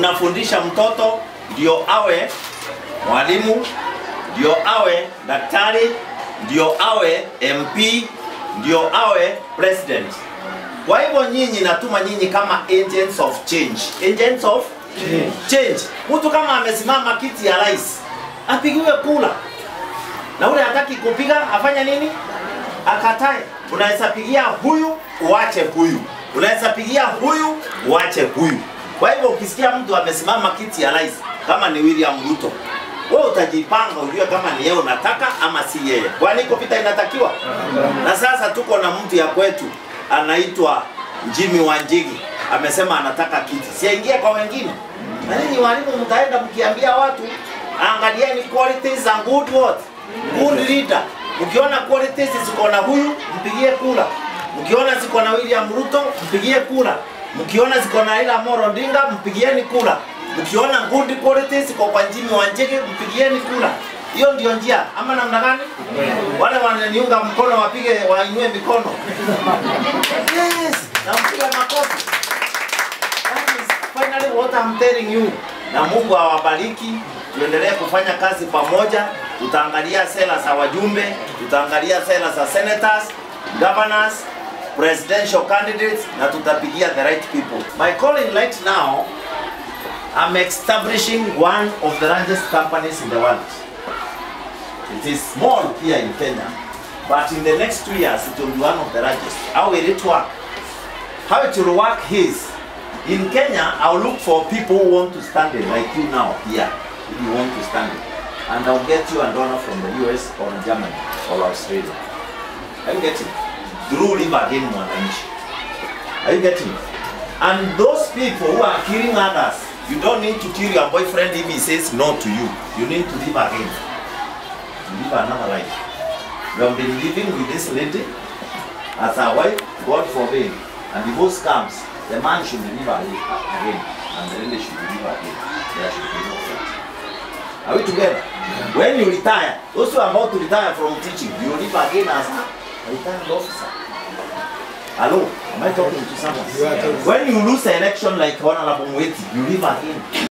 unafundisha mtoto ndio awe mwalimu, ndio awe daktari, ndio awe MP, ndio awe president. Kwa hivyo nyinyi natuma nyinyi kama agents of change. Agents of change. Mtu kama amesimama kiti ya rais, apigiwe kula. Na ule hataki kupiga, afanya nini? Akatae. Unaweza pigia huyu, uache huyu. Unaweza pigia huyu, uache huyu. Kwa hivyo ukisikia mtu amesimama kiti ya rais kama ni William Ruto, wewe utajipanga ujue kama ni yeye unataka ama si yeye. Kwani kupita inatakiwa? Na sasa tuko na mtu ya kwetu anaitwa Jimmy Wanjigi. Amesema anataka kiti. Siingie kwa wengine. Na ninyi walimu mtaenda mkiambia watu angalieni qualities and good what? Good leader. Ukiona qualities ziko na huyu, mpigie kura. Ukiona ziko na William Ruto, mpigie kura. Mkiona ziko na Raila Amolo Odinga, mpigieni kura. Ukiona good qualities ziko kwa Jimmy Wanjigi, mpigieni kura. Hiyo ndio njia. Ama namna gani? Wale wananiunga mkono wapige, wainue mikono. Yes, na mpige makofi. That is finally what I'm telling you. Na Mungu awabariki. Tuendelee kufanya kazi pamoja. Tutaangalia sera za wajumbe, tutaangalia sera za senators, governors, presidential candidates, na tutapigia the right people. My calling right now, I'm establishing one of the largest companies in the world. It is small here in Kenya, but in the next 2 years it will be one of the largest. How will it work? How it will work is, in Kenya, I'll look for people who want to stand in, like you now here, if you want to stand in. And I'll get you a donor from the US or Germany or Australia. Are you getting it? Through Live Again Mwananchi. Are you getting it? And those people who are killing others, you don't need to kill your boyfriend if he says no to you. You need to live again. Live another life. You have been living with this lady as a wife, God forbid, and divorce comes, the man should live again, and the lady should live again. There should be no fight. Are we together? When you retire, those who are about to retire from teaching, you live again as a retired officer. Hello? Am I talking to someone? When you lose an election like Honorable Mweti, you live again.